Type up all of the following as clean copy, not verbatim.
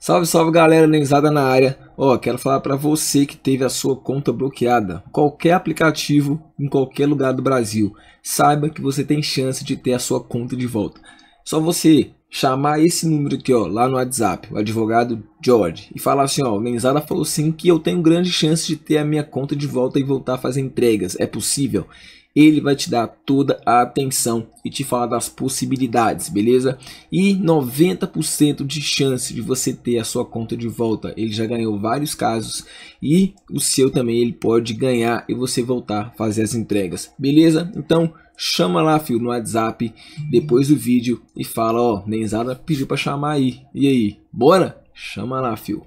Salve, salve galera, Nenzada na área. Quero falar para você que teve a sua conta bloqueada, qualquer aplicativo, em qualquer lugar do Brasil. Saiba que você tem chance de ter a sua conta de volta. Só você chamar esse número aqui, lá no WhatsApp, o advogado George, e falar assim, o Nenzada falou sim que eu tenho grande chance de ter a minha conta de volta e voltar a fazer entregas. É possível? Ele vai te dar toda a atenção e te falar das possibilidades, beleza? E 90% de chance de você ter a sua conta de volta. Ele já ganhou vários casos e o seu também ele pode ganhar e você voltar a fazer as entregas, beleza? Então chama lá, filho, no WhatsApp depois do vídeo e fala, Nenzada pediu para chamar aí. E aí, bora? Chama lá, filho.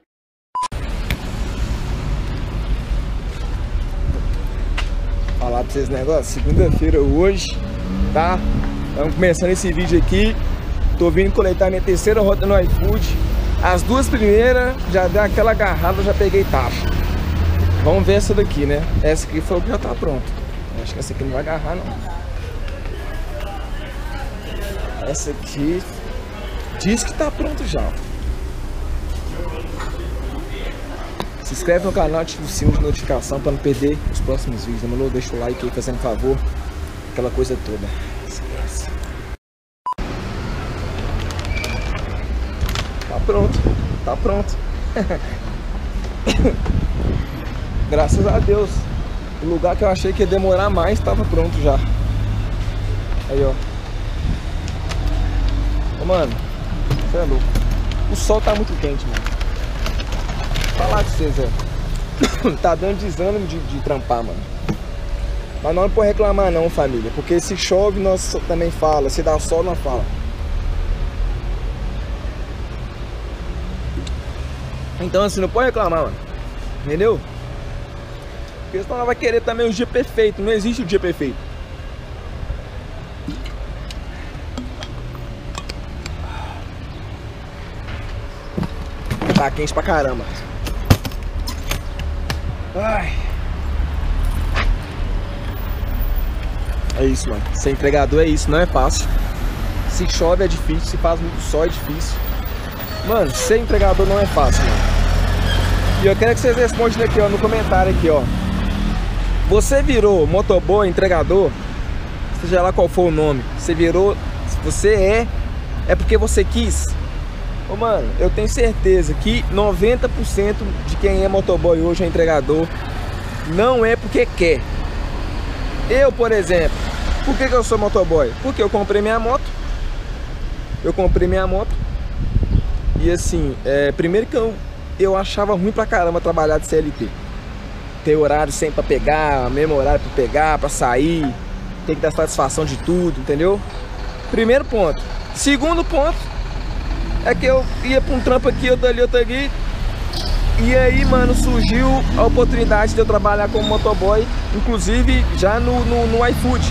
Falar pra vocês negócio, segunda-feira hoje, tá? Estamos começando esse vídeo aqui. Tô vindo coletar minha terceira rota no iFood. As duas primeiras já deu aquela agarrada, já peguei taxa. Vamos ver essa daqui, né? Essa aqui falou que já tá pronta. Acho que essa aqui não vai agarrar, não. Essa aqui diz que tá pronto já. Se inscreve no canal, ativa o sino de notificação para não perder os próximos vídeos. Demorou? Deixa o like aí, fazendo favor. Aquela coisa toda. Esquece. Tá pronto. Tá pronto. Graças a Deus. O lugar que eu achei que ia demorar mais estava pronto já. Aí, ó. Ô, mano. Você é louco. O sol tá muito quente, mano. Falar com vocês, tá dando desânimo de trampar, mano. Mas não pode reclamar não, família. Porque se chove, nós também fala. Se dá sol, nós fala. Então assim, não pode reclamar, mano. Entendeu? Porque senão nós vai querer também o dia perfeito. Não existe o dia perfeito. Tá quente pra caramba. Ai. É isso, mano. Ser entregador é isso, não é fácil. Se chove é difícil, se faz muito sol é difícil. Mano, ser entregador não é fácil, mano. E eu quero que vocês respondam aqui, no comentário aqui, Você virou motoboy, entregador, seja lá qual for o nome. Você virou, você é porque você quis. Mano, eu tenho certeza que 90% de quem é motoboy hoje é entregador não é porque quer. Eu, por exemplo, por que eu sou motoboy? Porque eu comprei minha moto. E assim, primeiro que eu achava ruim pra caramba trabalhar de CLT. Ter horário sempre pra pegar, mesmo horário pra pegar, pra sair. Tem que dar satisfação de tudo, entendeu? Primeiro ponto. Segundo ponto é que eu ia pra um trampo aqui, outro ali, outro aqui. E aí, mano, surgiu a oportunidade de eu trabalhar como motoboy, inclusive já no iFood.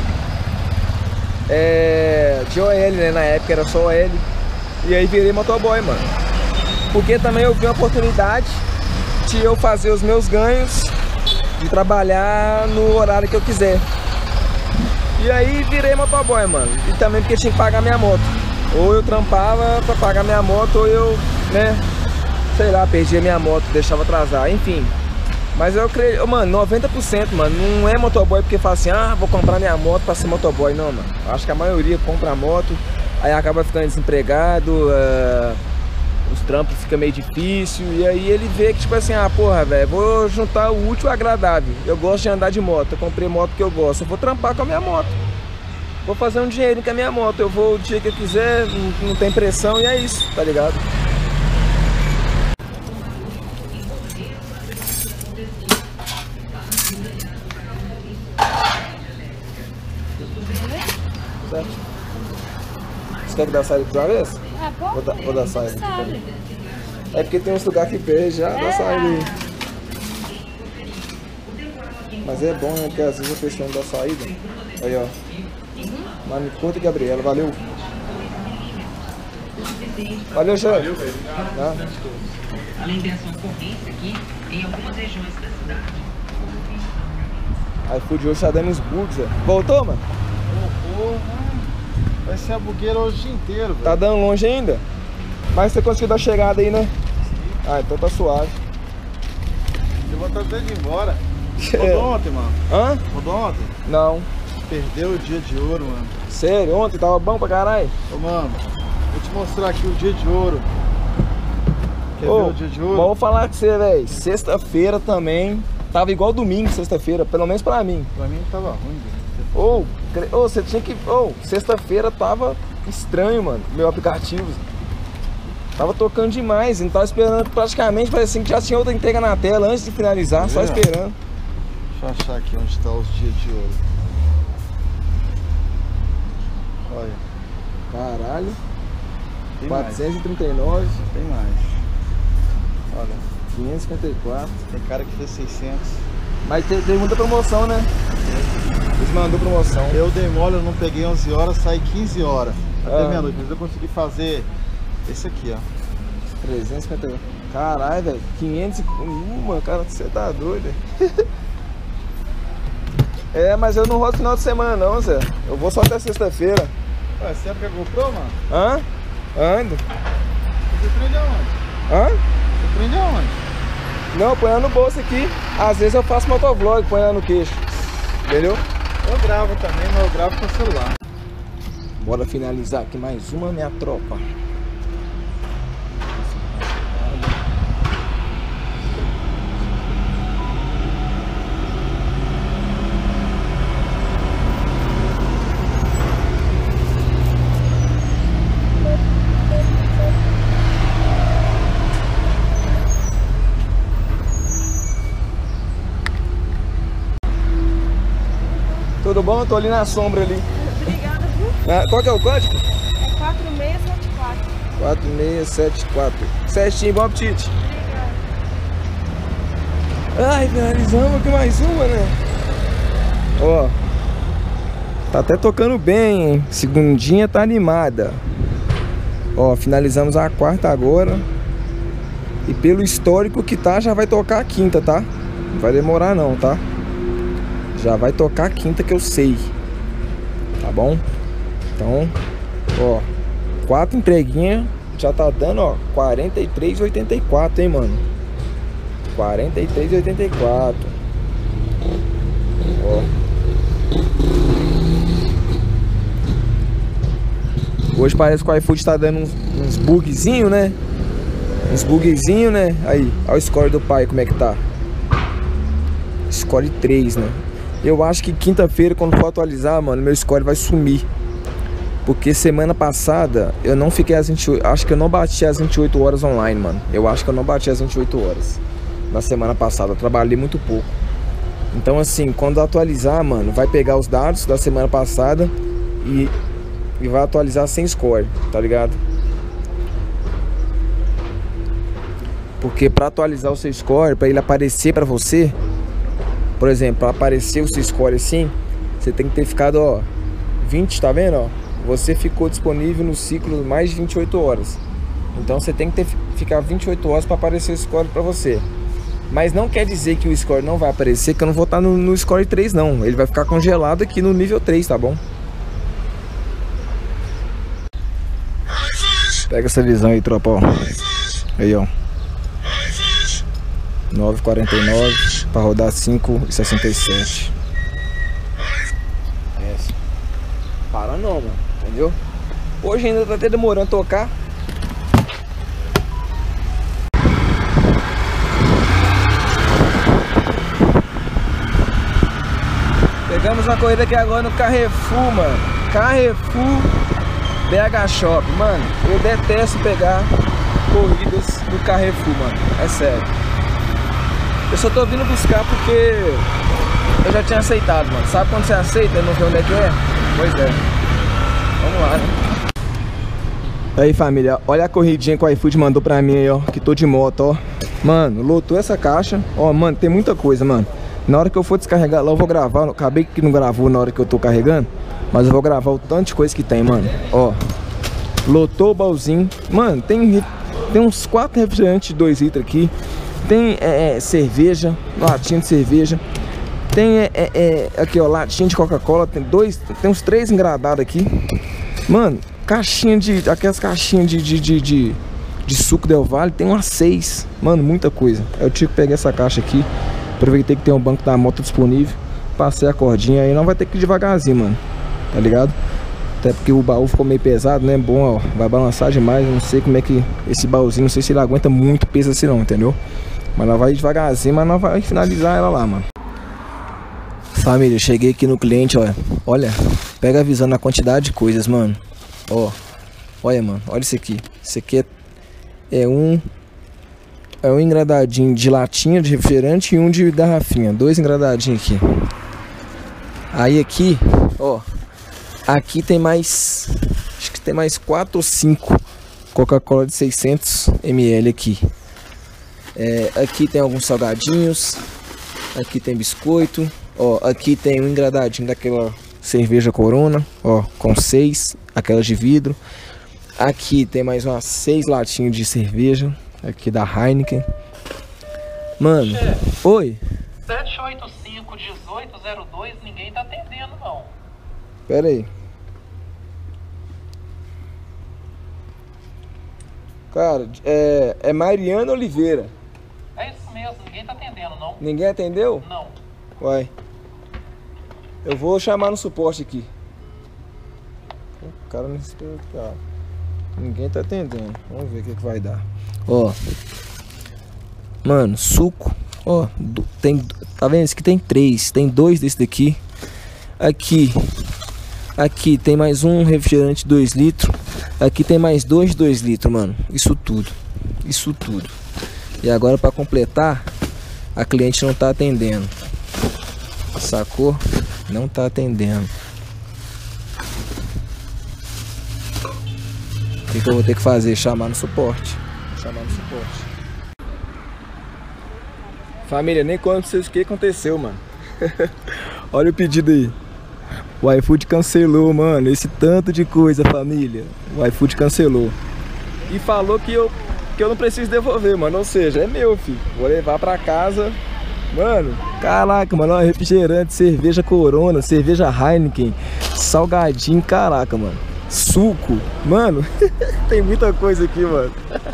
De OL, né? Na época era só OL. E aí virei motoboy, mano. Porque também eu vi uma oportunidade de eu fazer os meus ganhos, de trabalhar no horário que eu quiser. E aí virei motoboy, mano. E também porque tinha que pagar minha moto. Ou eu trampava pra pagar minha moto, ou eu, sei lá, perdia minha moto, deixava atrasar, enfim. Mas eu creio, mano, 90%, mano, não é motoboy porque fala assim, vou comprar minha moto pra ser motoboy, não, mano. Acho que a maioria compra a moto, aí acaba ficando desempregado, os trampos ficam meio difícil, e aí ele vê que, tipo assim, porra, velho, vou juntar o útil ao agradável. Eu gosto de andar de moto, eu comprei moto que eu gosto, eu vou trampar com a minha moto. Vou fazer um dinheirinho com a minha moto, eu vou o dia que eu quiser, não tem pressão e é isso, tá ligado? Certo? Você quer que dá saída outra vez? Vou dar saída aqui também. É porque tem uns lugares que perde já, dá saída aí. Mas é bom, né? Porque às vezes a pessoa não dá saída. Aí, ó. Mas me conta, Gabriela, valeu. Valeu, chefe. Valeu, velho. Além dessa ocorrência aqui, em algumas regiões da cidade. iFood hoje tá dando uns bugs, velho. Voltou, mano? Voltou. Vai ser a bugueira hoje o dia inteiro, velho. Tá dando longe ainda? Mas você conseguiu dar chegada aí, né? Ah, então tá suave. Eu vou até de ir embora. Rodou ontem, mano. Hã? Rodou ontem? Não. Perdeu o dia de ouro, mano. Sério? Ontem tava bom pra caralho? Ô, mano, vou te mostrar aqui o dia de ouro. Quer ver o dia de ouro? Vou falar com você, velho. Sexta-feira também. Tava igual domingo, sexta-feira. Pelo menos pra mim. Pra mim tava ruim, velho. Você tinha que... sexta-feira tava estranho, mano. Meu aplicativo. Tava tocando demais. Não tava esperando praticamente. Parecia que já tinha outra entrega na tela antes de finalizar. Só esperando. Deixa eu achar aqui onde tá os dias de ouro. Olha. Caralho. Tem 439. Mais. Tem mais. Olha. 554. Tem cara que fez 600. Mas tem muita promoção, né? Eles mandou promoção. Eu dei mole, eu não peguei 11 horas, saí 15 horas. Até Ah. meia-noite, mas eu consegui fazer esse aqui, ó. 351. Caralho, velho. 501, cara, você tá doido, velho. É, mas eu não rodo final de semana não, Zé. Eu vou só até sexta-feira. Ué, você que GoPro, mano? Hã? Ando. Você prende aonde? Hã? Você prende aonde? Não, põe ela no bolso aqui. Às vezes eu faço motovlog, põe ela no queixo. Entendeu? Eu gravo também, mas eu gravo com o celular. Bora finalizar aqui mais uma, minha tropa. Tudo bom? Eu tô ali na sombra ali. Obrigada, viu? Ah, qual que é o código? É 4674. 4674. Certinho, bom apetite. Obrigada. Ai, finalizamos aqui mais uma, né? Ó. Tá até tocando bem, hein? Segundinha tá animada. Ó, finalizamos a quarta agora. E pelo histórico que tá, já vai tocar a quinta, tá? Não vai demorar não, tá? Já vai tocar a quinta que eu sei. Tá bom? Então, ó, 4 entreguinhas já tá dando, ó, 43,84, hein, mano? 43,84. Ó. Hoje parece que o iFood tá dando uns bugzinho, né? Uns bugzinho, né? Aí, olha o score do pai, como é que tá. Score 3, né? Eu acho que quinta-feira, quando for atualizar, mano, meu score vai sumir. Porque semana passada eu não fiquei às 28. Acho que eu não bati as 28 horas online, mano. Eu acho que eu não bati as 28 horas na semana passada. Eu trabalhei muito pouco. Então, assim, quando atualizar, mano, vai pegar os dados da semana passada e vai atualizar sem score, tá ligado? Porque pra atualizar o seu score, pra ele aparecer pra você, por exemplo, pra aparecer o seu score assim, você tem que ter ficado, ó, 20, tá vendo, ó? Você ficou disponível no ciclo mais de 28 horas. Então você tem que ficar 28 horas pra aparecer o score pra você. Mas não quer dizer que o score não vai aparecer, que eu não vou estar no score 3 não. Ele vai ficar congelado aqui no nível 3, tá bom? Pega essa visão aí, tropa, ó. Aí, ó. 9,49 para rodar 5,67. Essa. Para não, mano. Entendeu? Hoje ainda tá até demorando a tocar. Pegamos uma corrida aqui agora no Carrefour, mano. Carrefour BH Shop. Mano, eu detesto pegar corridas no Carrefour, mano. É sério. Eu só tô vindo buscar porque eu já tinha aceitado, mano. Sabe quando você aceita e não vê onde é que é? Pois é. Vamos lá, né? Aí, família, olha a corridinha que o iFood mandou pra mim aí, ó. Que tô de moto, ó. Mano, lotou essa caixa. Ó, mano, tem muita coisa, mano. Na hora que eu for descarregar lá, eu vou gravar. Acabei que não gravou na hora que eu tô carregando, mas eu vou gravar o tanto de coisa que tem, mano. Ó, lotou o baúzinho. Mano, tem uns 4 refrigerantes de 2 litros aqui. Tem cerveja, latinha de cerveja. Tem aqui, ó, latinha de Coca-Cola. Tem uns 3 engradados aqui. Mano, caixinha de... Aquelas caixinhas de de suco Del Valle, tem umas 6. Mano, muita coisa. Aí eu tive que pegar essa caixa aqui. Aproveitei que tem um banco da moto disponível. Passei a cordinha aí, não vai ter que ir devagarzinho, mano. Tá ligado? Até porque o baú ficou meio pesado, né? Bom, ó, vai balançar demais. Eu não sei como é que esse baúzinho, não sei se ele aguenta muito peso assim não, entendeu? Mas nós vai devagarzinho, mas nós vai finalizar ela lá, mano. Família, cheguei aqui no cliente, ó. Olha, pega a visão na quantidade de coisas, mano. Ó, olha, mano, olha isso aqui. Isso aqui é um engradadinho de latinha de refrigerante e um de garrafinha. 2 engradadinhos aqui. Aí aqui, ó, aqui tem mais, acho que tem mais 4 ou 5 Coca-Cola de 600 ml aqui. Aqui tem alguns salgadinhos. Aqui tem biscoito. Ó, aqui tem um engradadinho daquela cerveja Corona, ó, com 6, aquelas de vidro. Aqui tem mais umas 6 latinhas de cerveja, aqui da Heineken. Mano, oi. 785-1802, ninguém tá atendendo não. Pera aí. Cara, é Mariana Oliveira. É isso mesmo, ninguém tá atendendo não. Ninguém atendeu? Não. Uai. Eu vou chamar no suporte aqui. O cara não explica. Ninguém tá atendendo. Vamos ver o que vai dar. Ó. Mano, suco. Ó, tem. Tá vendo? Esse aqui tem 3. Tem 2 desse daqui. Aqui tem mais um refrigerante 2 litros. Aqui tem mais 2 de 2 litros, mano. Isso tudo. Isso tudo. E agora pra completar, a cliente não tá atendendo. Sacou? Não tá atendendo. O que eu vou ter que fazer? Chamar no suporte. Chamar no suporte. Família, nem conto pra vocês o que aconteceu, mano. Olha o pedido aí. O iFood cancelou, mano. Esse tanto de coisa, família. O iFood cancelou. E falou que eu não preciso devolver, mano. Ou seja, é meu, filho. Vou levar pra casa. Mano, caraca, mano, ó, refrigerante, cerveja Corona, cerveja Heineken, salgadinho, caraca, mano, suco, mano, tem muita coisa aqui, mano.